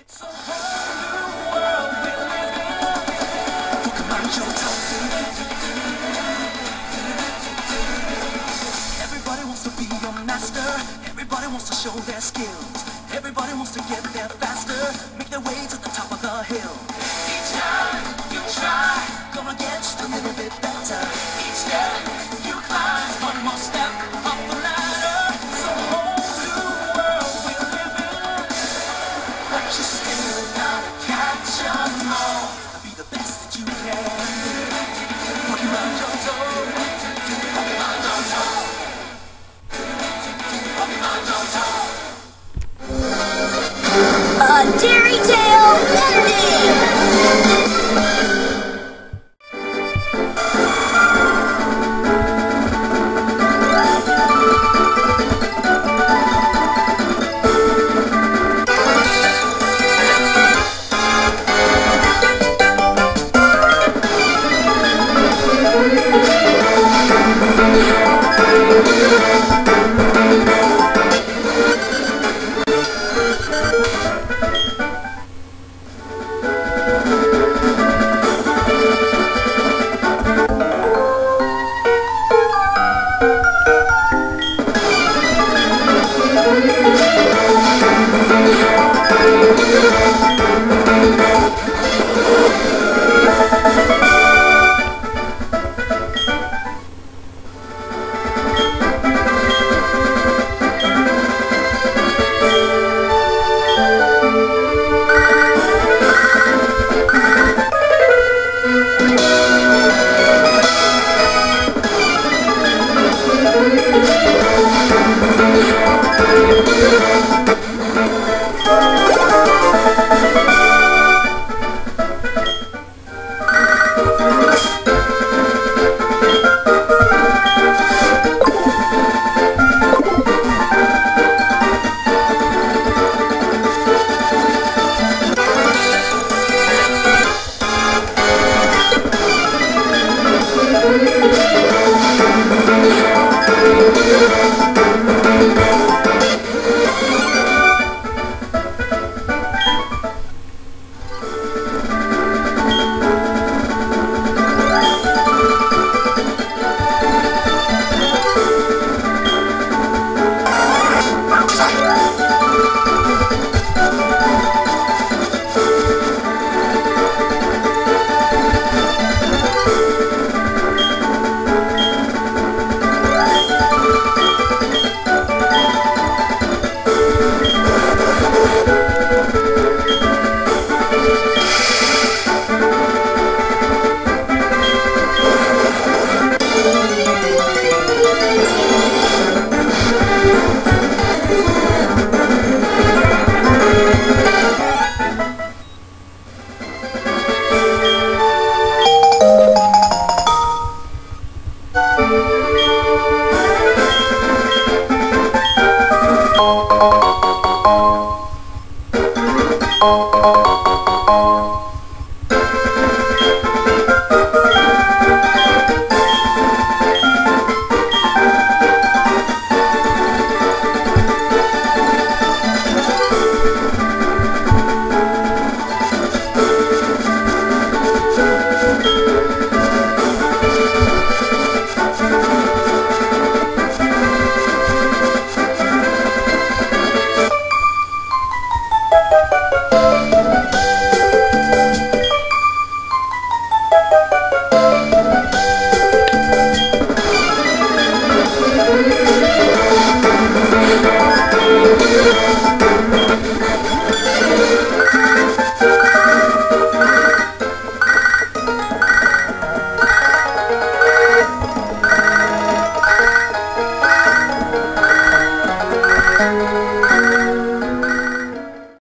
It's a whole new world we're living in. Pokemon Johto. Everybody wants to be a master. Everybody wants to show their skills. Everybody wants to get there faster, make their way to the top of the hill. Each time you try, gonna get just a little bit better. Each step you climb, one more step up the ladder. It's a whole new world we're living in, but you still gotta catch 'em all. Be the best that you can. Pokemon Johto, Pokemon Johto, Pokemon Johto. A Dairy Tale ending!